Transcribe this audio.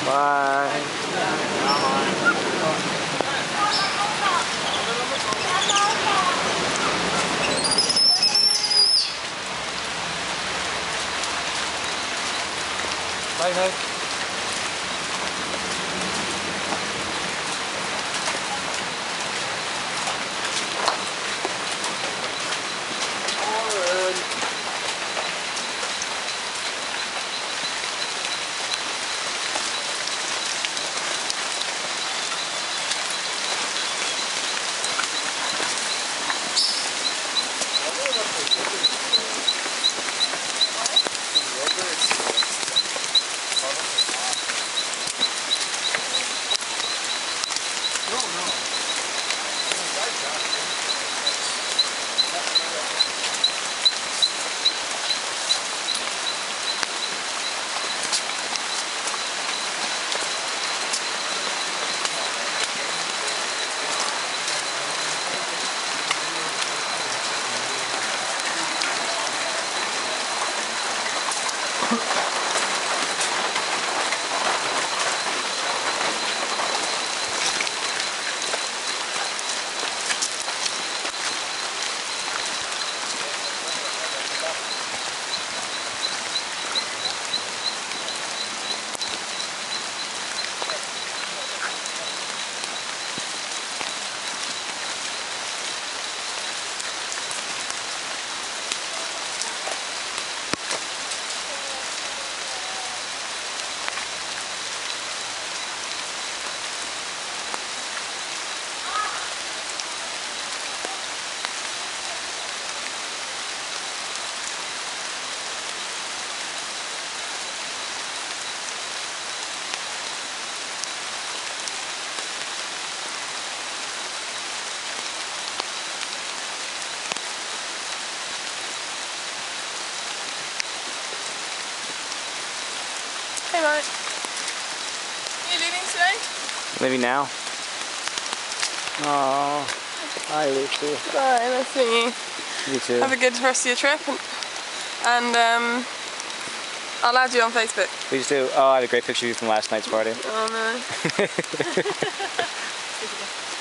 Bye. Bye, bye. Hey Mike, are you leaving today? Leaving now? Oh, hi Lucy. Bye, nice to meet you. You too. Have a good rest of your trip and I'll add you on Facebook. Please do. Oh, I had a great picture of you from last night's party. Oh no.